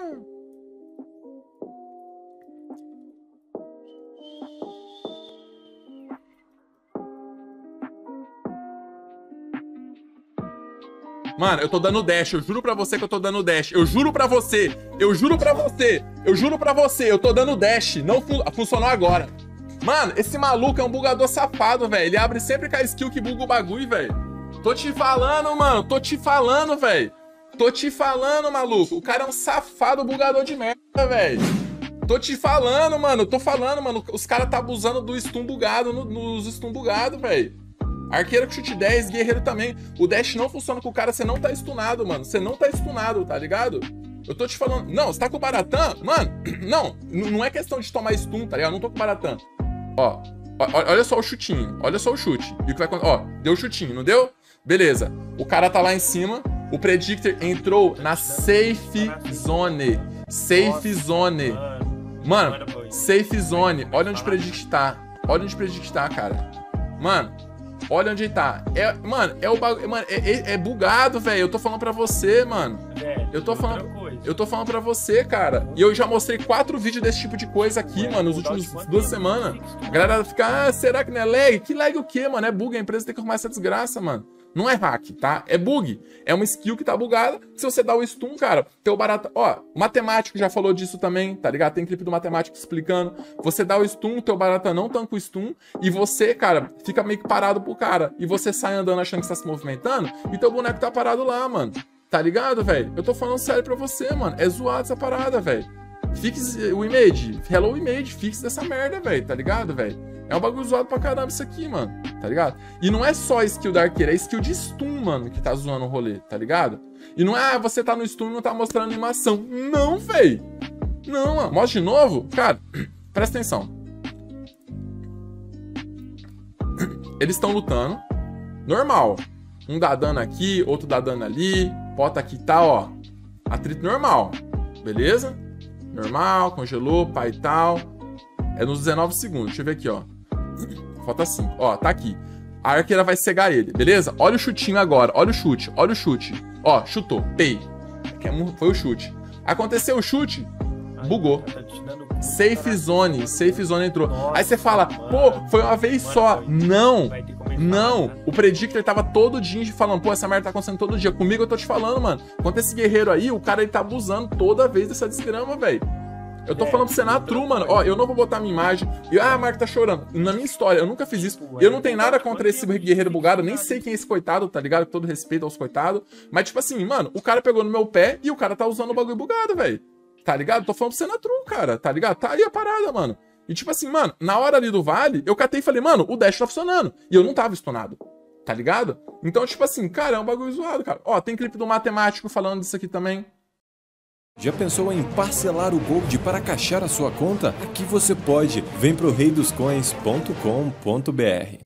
Mano, eu tô dando dash, eu juro pra você que eu tô dando dash. Eu juro pra você, eu juro pra você, eu juro pra você, eu tô dando dash. Não funcionou agora. Mano, esse maluco é um bugador safado, velho. Ele abre sempre com a skill que buga o bagulho, velho. Tô te falando, mano, tô te falando, velho. Tô te falando, maluco. O cara é um safado bugador de merda, velho. Tô te falando, mano, tô falando, mano. Os caras tá abusando do stun bugado, nos stun bugado, velho. Arqueiro com chute 10, guerreiro também. O dash não funciona com o cara, você não tá stunado, mano. Você não tá stunado, tá ligado? Eu tô te falando... Não, você tá com o Baratan? Mano, não é questão de tomar stun, tá ligado? Eu não tô com o Baratan. Ó, olha só o chutinho. Olha só o chute. E o que vai acontecer? Ó, deu o chutinho, não deu? Beleza. O cara tá lá em cima. O Predictor entrou na safe zone. Safe zone. Mano, safe zone. Olha onde o Predict tá. Olha onde o Predict tá, cara. Mano... Olha onde ele tá. Mano, é o bagulho. Mano, é bugado, velho. Eu tô falando pra você, mano. Eu tô falando pra você, cara. E eu já mostrei 4 vídeos desse tipo de coisa aqui, mano, nos últimos 2 semanas. A galera fica, ah, será que não é lag? Que lag o quê, mano? É bug. A empresa tem que arrumar essa desgraça, mano. Não é hack, tá? É bug. É uma skill que tá bugada. Se você dá o stun, cara, teu barata... Ó, o matemático já falou disso também, tá ligado? Tem clipe do matemático explicando. Você dá o stun, teu barata não tanca o stun. E você, cara, fica meio que parado pro cara. E você sai andando achando que você tá se movimentando. E teu boneco tá parado lá, mano. Tá ligado, velho? Eu tô falando sério pra você, mano. É zoado essa parada, velho. Fixe o image. Hello image. Fixe dessa merda, velho. Tá ligado, velho? É um bagulho zoado pra caramba isso aqui, mano, tá ligado? E não é só skill da arqueira, é skill de stun, mano, que tá zoando o rolê, tá ligado? E não é, você tá no stun e não tá mostrando animação. Não, véi! Não, mano. Mostra de novo? Cara, presta atenção. Eles estão lutando. Normal. Um dá dano aqui, outro dá dano ali. Bota aqui e tal, ó. Atrito normal. Beleza? Normal, congelou, pai e tal. É nos 19 segundos. Deixa eu ver aqui, ó. Falta 5. Ó, tá aqui. A arqueira vai cegar ele, beleza? Olha o chutinho agora. Olha o chute. Olha o chute. Ó, chutou. Pei. Foi o chute. Aconteceu o chute. Bugou. Safe zone. Safe zone entrou. Aí você fala, pô, foi uma vez só. Não. Não. O Predictor tava todo dia falando, pô, essa merda tá acontecendo todo dia. Comigo eu tô te falando, mano. Quanto esse guerreiro aí, o cara ele tá abusando toda vez dessa desgrama, velho. Eu tô falando pra você na true, mano. Ó, eu não vou botar minha imagem. E, ah, Marco tá chorando. Na minha história, eu nunca fiz isso. Eu não tenho nada contra esse guerreiro bugado. Nem sei quem é esse coitado, tá ligado? Com todo respeito aos coitados. Mas, tipo assim, mano, o cara pegou no meu pé e o cara tá usando o bagulho bugado, velho. Tá ligado? Tô falando pra você na true, cara. Tá ligado? Tá aí a parada, mano. E, tipo assim, mano, na hora ali do vale, eu catei e falei, mano, o dash tá funcionando. E eu não tava stunado. Tá ligado? Então, tipo assim, cara, é um bagulho zoado, cara. Ó, tem clipe do matemático falando disso aqui também. Já pensou em parcelar o Gold para caixar a sua conta? Aqui você pode. Vem pro reidoscoins.com.br.